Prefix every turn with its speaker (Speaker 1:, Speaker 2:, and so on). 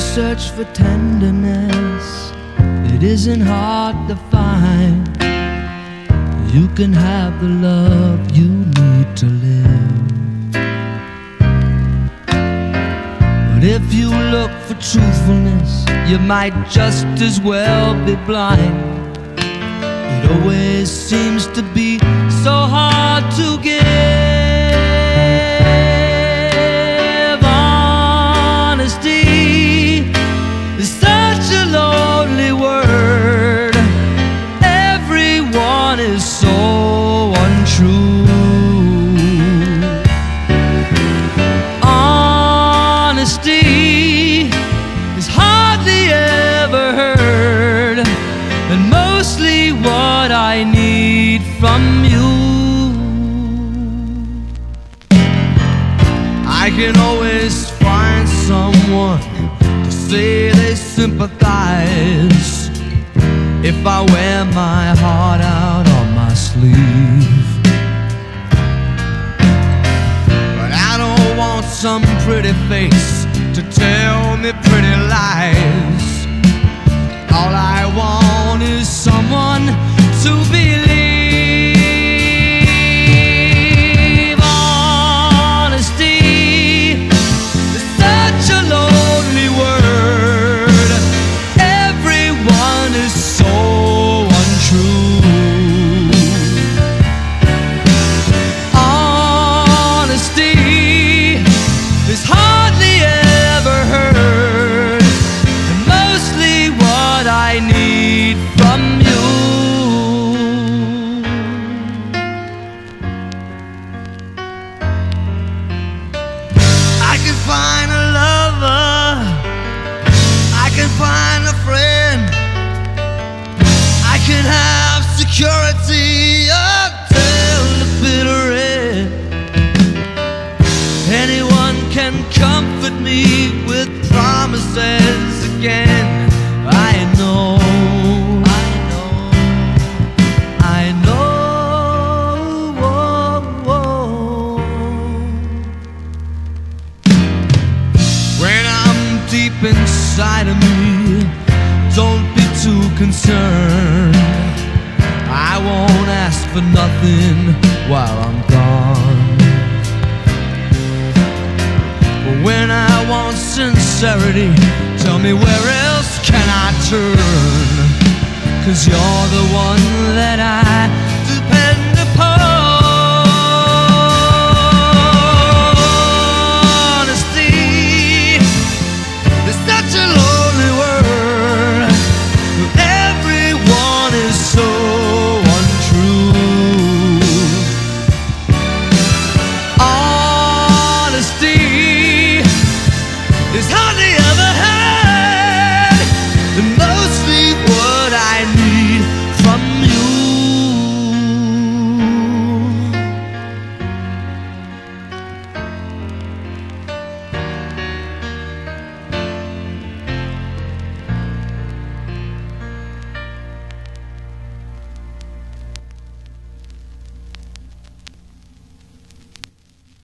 Speaker 1: search for tenderness, it isn't hard to find. You can have the love you need to live. But if you look for truthfulness, you might just as well be blind. It always seems to be so hard to give. Honesty is such a lonely word. Everyone is so untrue. Honesty is hardly ever heard, and mostly what I need from you. I can always find someone to say they sympathize if I wear my heart out on my sleeve. But I don't want some pretty face to tell me pretty lies. All I want is someone to believe. Honesty is such a lonely word. Everyone is so untrue. Honesty is hardly ever heard, and mostly what I need from you. I can find a lover, I can find a friend, I can have security until the bitter end. Anyone can comfort me with promises again. I know, I know, I know. Whoa, whoa. When I'm deep inside of me, don't be too concerned. I won't ask for nothing while I'm gone. But when I want sincerity, tell me where else can I turn? 'Cause you're the one that I